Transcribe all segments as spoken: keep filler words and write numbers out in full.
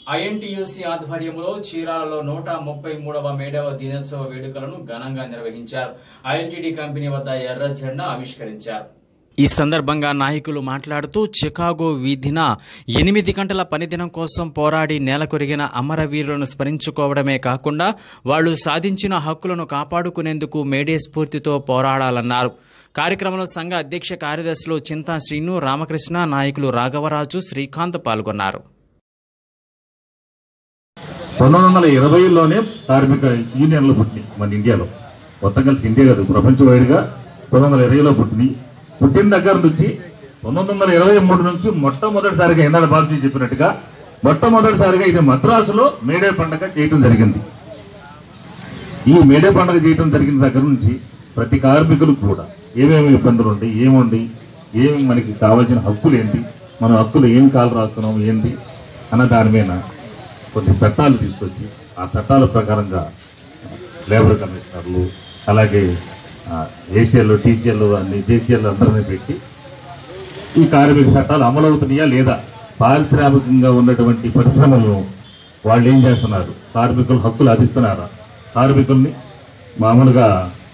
INTUC ఆధ్వర్యంలో చీరాలలో నూట ముప్పై మూడవ మేడవ దినోత్సవ వేడుకలను ఘనంగా నిర్వహించారు. ఐఎల్టీడీ కంపెనీ వద్ద ఎర్ర జెండా ఆవిష్కరించారు. ఈ సందర్భంగా నాయకులు మాట్లాడుతూ చికాగో వీధిన ఎనిమిది గంటల పనిదినం కోసం పోరాడి నేలకొరిగిన అమరవీరులను స్మరించుకోవడమే కాకుండా వాళ్లు సాధించిన హక్కులను కాపాడుకునేందుకు మేడే స్ఫూర్తితో పోరాడాలన్నారు. కార్యక్రమంలో సంఘ అధ్యక్ష కార్యదర్శులు చింతా శ్రీను, రామకృష్ణ, నాయకులు రాఘవరాజు, శ్రీకాంత్ పాల్గొన్నారు. పంతొమ్మిది వందల ఇరవైలోనే కార్మిక యూనియన్లు పుట్టినాయి మన ఇండియాలో. మొత్తం కలిసి ఇండియా కాదు, ప్రపంచ వైడ్గా పంతొమ్మిది వందల ఇరవైలో పుట్టినాయి. పుట్టిన దగ్గర నుంచి పంతొమ్మిది వందల ఇరవై మూడు నుంచి మొట్టమొదటిసారిగా ఎన్నాడు బాబుజీ చెప్పినట్టుగా మొట్టమొదటిసారిగా ఇది మద్రాసులో మేడే పండుగ చేయటం జరిగింది. ఈ మేడే పండుగ చేయటం జరిగిన దగ్గర నుంచి ప్రతి కార్మికులకు కూడా ఏమేమి ఇబ్బందులు ఉంటాయి, ఏముండి, ఏమి మనకి కావాల్సిన హక్కులు ఏంటి, మన హక్కులు ఏం కాలు రాస్తున్నాం ఏంటి అన్న దాని మీద కొన్ని చట్టాలు తీసుకొచ్చి ఆ చట్టాల ప్రకారంగా లేబర్ కమిషనర్లు, అలాగే ఏసీఎల్, టీసీఎల్, అన్ని జేసీఎల్ అందరినీ పెట్టి ఈ కార్మిక చట్టాలు అమలవుతున్నాయా లేదా, పారిశ్రామికంగా ఉన్నటువంటి పరిశ్రమలను వాళ్ళు ఏం చేస్తున్నారు, కార్మికుల హక్కులు అదిస్తున్నారా, కార్మికుల్ని మామూలుగా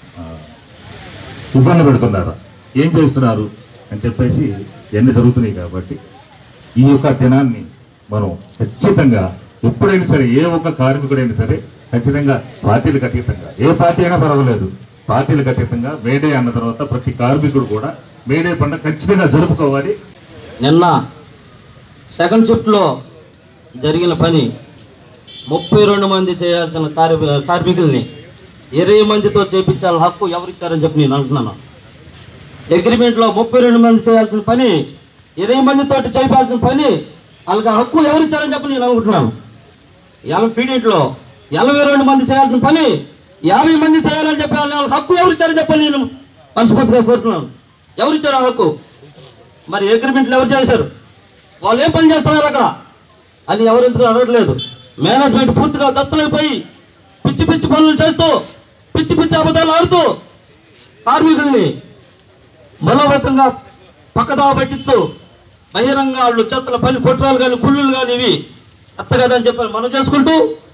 ఇబ్బంది పెడుతున్నారా, ఏం చేస్తున్నారు అని చెప్పేసి ఎన్ని జరుగుతున్నాయి. కాబట్టి ఈ యొక్క దినాన్ని మనం ఖచ్చితంగా ఎప్పుడైనా సరే ఏ ఒక్క కార్మికుడైనా సరే ఖచ్చితంగా పార్టీలకు అతీతంగా, ఏ పార్టీ అయినా పర్వాలేదు, పార్టీలకు అతీతంగా మేడే అన్న తర్వాత ప్రతి కార్మికుడు కూడా మేడే పండుగ ఖచ్చితంగా జరుపుకోవాలి. నిన్న సెకండ్ షిఫ్ట్లో జరిగిన పని ముప్పై రెండు మంది చేయాల్సిన కార్మికుల్ని ఇరవై మందితో చేయించాలని హక్కు ఎవరిచ్చారని చెప్పి నేను అంటున్నాను. అగ్రిమెంట్లో ముప్పై రెండు మంది చేయాల్సిన పని ఇరవై మందితో చేయాల్సిన పని వాళ్ళకి హక్కు ఎవరిచ్చారని చెప్పి నేను అనుకుంటున్నాను. ఎనభై పీడియంట్లో ఎనభై రెండు మంది చేయాల్సిన పని యాభై మంది చేయాలని చెప్పి వాళ్ళకి హక్కు ఎవరిచ్చారని చెప్పి నేను మనస్ఫూర్తిగా కోరుతున్నాను. ఎవరిచ్చారు ఆ హక్కు? మరి అగ్రిమెంట్లు ఎవరు చేశారు? వాళ్ళు ఏం పని చేస్తున్నారు అక్కడ అని ఎవరు ఎందుకు అడగట్లేదు. మేనేజ్మెంట్ పూర్తిగా దత్తమైపోయి పిచ్చి పిచ్చి పనులు చేస్తూ పిచ్చి పిచ్చి అబద్ధాలు ఆడుతూ కార్మికుల్ని బలవంతంగా పక్కదావ పట్టిస్తూ బహిరంగ వాళ్ళు చేస్తున్న పని కుట్రాలు కానీ కుళ్ళులు కానీ ఇవి అత్త కదని చెప్పి మనం చేసుకుంటూ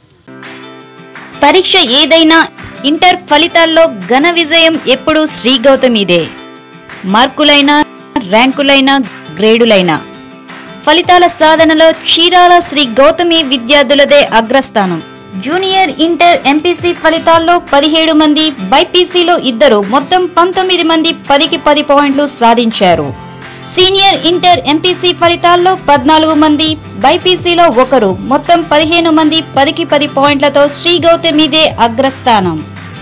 పరీక్ష ఏదైనా ఇంటర్ ఫలితాల్లో ఘన విజయం ఎప్పుడూ శ్రీ గౌతమిదే. మార్కులైనా, ర్యాంకులైనా, గ్రేడులైనా ఫలితాల సాధనలో చీరాల శ్రీ గౌతమి విద్యార్థులదే అగ్రస్థానం. జూనియర్ ఇంటర్ ఎంపీసీ ఫలితాల్లో పదిహేడు మంది, బైపీసీలో ఇద్దరు, మొత్తం పంతొమ్మిది మంది పదికి పది పాయింట్లు సాధించారు. సీనియర్ ఇంటర్ ఎంపీసీ ఫలితాల్లో పద్నాలుగు మంది, బైపీసీలో ఒకరు, మొత్తం పదిహేను మంది పదికి పది పాయింట్లతో శ్రీ గౌతమిదే అగ్రస్థానం.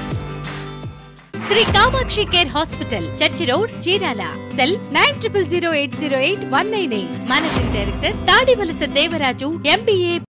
Shri Kamakshi care hospital, church road, Chirala. Cell nine triple zero eight zero eight one nine eight. Managing director Tadivalasa Devaraju, MBA.